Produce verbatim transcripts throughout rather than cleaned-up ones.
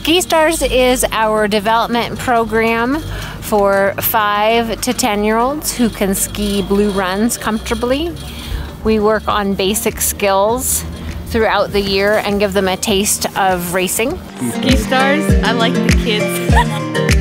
Ski Stars is our development program for five to ten year olds who can ski blue runs comfortably. We work on basic skills throughout the year and give them a taste of racing. Ski Stars, I like the kids.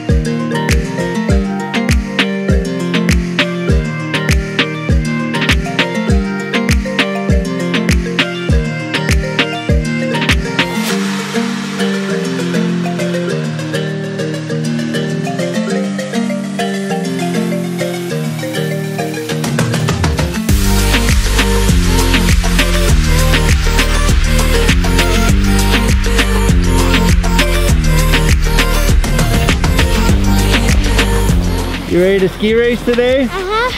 You ready to ski race today? Uh-huh.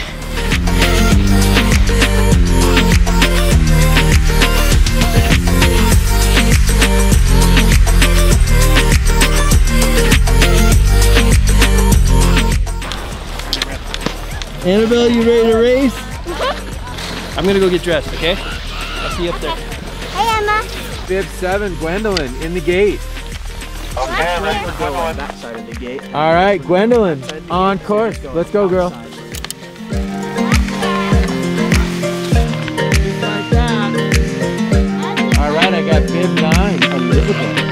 Annabelle, you ready to race? Uh-huh. I'm gonna go get dressed, okay? I'll see you up there. Hey, Emma. Bib seven, Gwendolyn, in the gate. Okay, let's go on that side of the gate. All right, Gwendolyn, on course. Let's go, girl. Just like that. All right, I got bib nine, Elizabeth.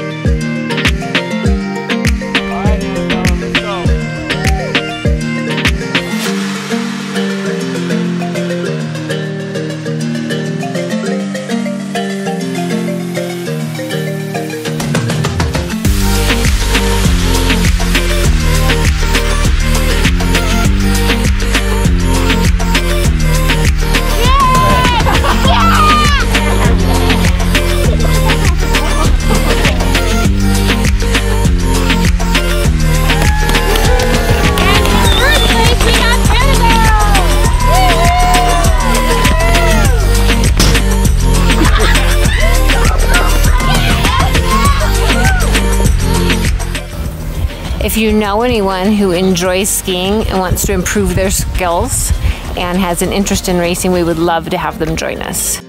All right, Annabelle, let's go. If you know anyone who enjoys skiing and wants to improve their skills and has an interest in racing, we would love to have them join us.